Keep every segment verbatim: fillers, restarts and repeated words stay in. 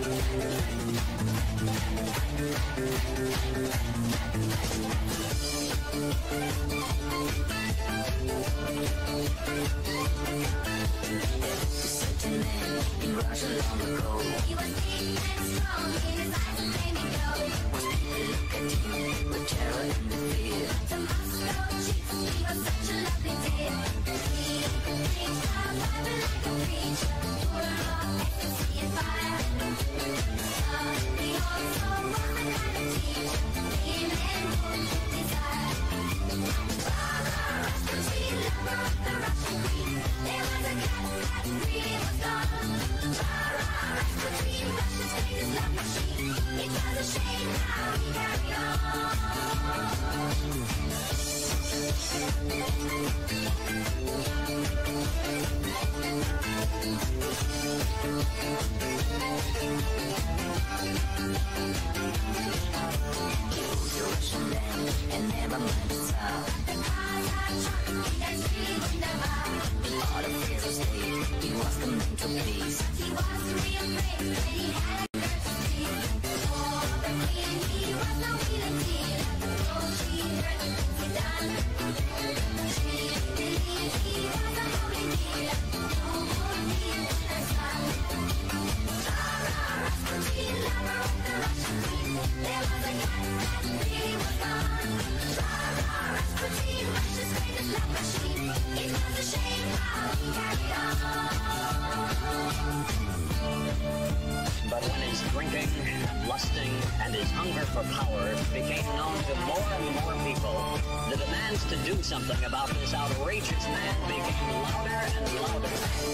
Something about this outrageous man became louder and louder.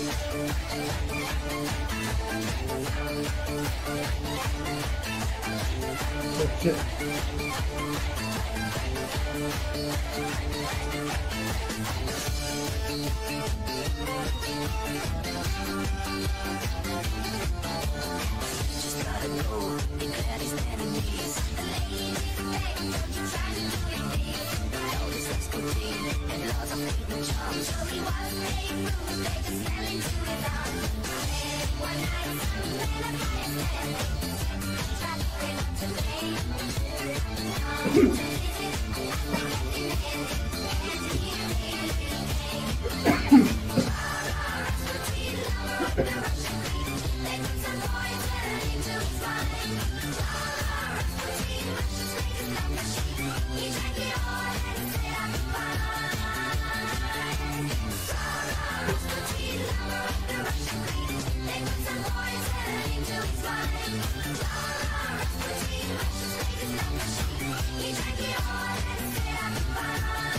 That's it. Just gotta go, declared his enemies. The ladies beg, don't you try to do your thing. All this expertise and lots of hidden charms. So he was made rude, they just fell into his arms. And one night, some men of high traveling to me. Come to visit, and he came. Rasputin, lover of the Russian queen. They put some poison into his wine. Rasputin, Russia's greatest love machine. He drank it all and said I'm fine. Rasputin, lover of the Russian queen. They put some poison into his wine. Rasputin, Russia's greatest love machine. He drank it all and said I'm fine.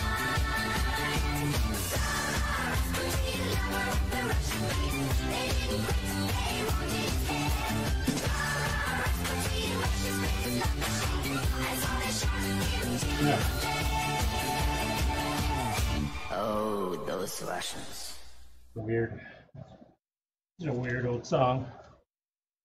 Rasputin, lover of the Russian queen. They didn't quit, they wanted his head. Rasputin, Russia's greatest love machine. I saw they shot him till Yeah. oh, those Russians. Weird. It's a weird old song.